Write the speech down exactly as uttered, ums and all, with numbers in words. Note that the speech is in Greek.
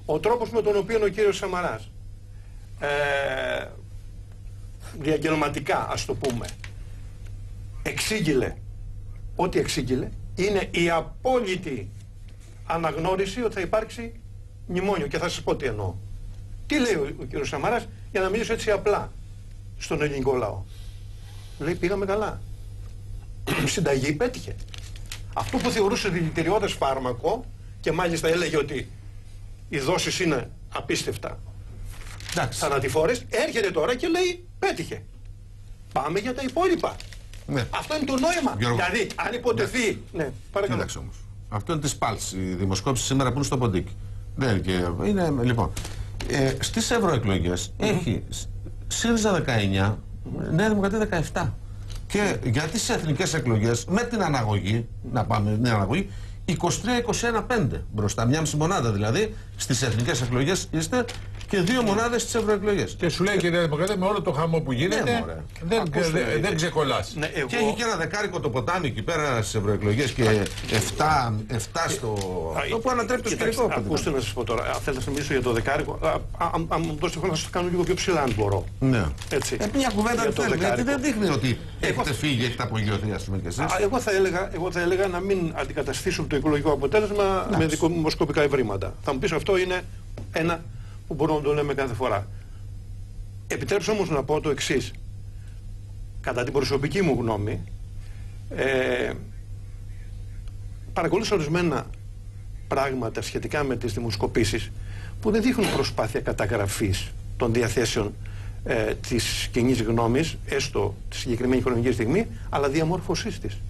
Ο τρόπος με τον οποίο ο κύριος Σαμαράς ε, διαγγελματικά, ας το πούμε, εξήγηλε ό,τι εξήγηλε, είναι η απόλυτη αναγνώριση ότι θα υπάρξει μνημόνιο. Και θα σας πω τι εννοώ. Τι λέει ο, ο κύριος Σαμαράς, για να μιλήσω έτσι απλά στον ελληνικό λαό. Λέει, πήγαμε καλά. Η συνταγή πέτυχε. Αυτό που θεωρούσε δηλητηριώδες φάρμακο και μάλιστα έλεγε ότι οι δόσεις είναι απίστευτα θανατηφόρες, έρχεται τώρα και λέει, πέτυχε. Πάμε για τα υπόλοιπα. Ναι. Αυτό είναι το νόημα. Γιώργο. Δηλαδή, αν υποτεθεί. Ναι, ναι παρακαλώ. Κοίταξε όμως. Αυτό είναι τη Πάλτς, η δημοσκόπηση σήμερα που είναι στο Ποντίκι. Δεν είναι, είναι λοιπόν. Ε, στις ευρωεκλογές mm -hmm. έχει ΣΥΡΙΖΑ δεκαεννιά, mm -hmm. Νέα Δημοκρατία δεκαεπτά. Και για τις εθνικές εκλογές, με την αναγωγή, να πάμε την αναγωγή, είκοσι τρία είκοσι ένα πέντε μπροστά, μια μισή μονάδα δηλαδή, στις εθνικές εκλογές είστε και δύο μονάδες στις ευρωεκλογές. Και σου λέει και η Νέα Δημοκρατία με όλο το χαμό που γίνεται, ναι, δεν, δεν, δεν ξεκολλάς. Ναι, εγώ... Και έχει και ένα δεκάρικο το ποτάμι εκεί πέρα στις ευρωεκλογές και εφτά στο... Αυτό που ανατρέπει το σκηνικό. Ακούστε να σας πω τώρα, θέλετε να μιλήσω για το δεκάρικο, αν μου δώσετε χρόνο να σας το κάνω λίγο πιο ψηλά αν μπορώ. Ναι. Έτσι. Ε, μια κουβέντα δεν θέλει, γιατί δεν δείχνει ότι έχετε φύγει, έχετε απογειωθεί, ας πούμε κι εσείς. Εγώ θα έλεγα να μην αντικαταστήσουμε το οικολογικό αποτέλεσμα με δημοσκοπικά ευρήματα. Θα μου πεις αυτό είναι ένα που μπορούμε να το λέμε κάθε φορά. Επιτρέψτε όμως να πω το εξής. Κατά την προσωπική μου γνώμη, ε, παρακολούθησα ορισμένα πράγματα σχετικά με τις δημοσκοπήσεις που δεν δείχνουν προσπάθεια καταγραφής των διαθέσεων ε, της κοινής γνώμης, έστω τη συγκεκριμένη χρονική στιγμή, αλλά διαμόρφωσής της.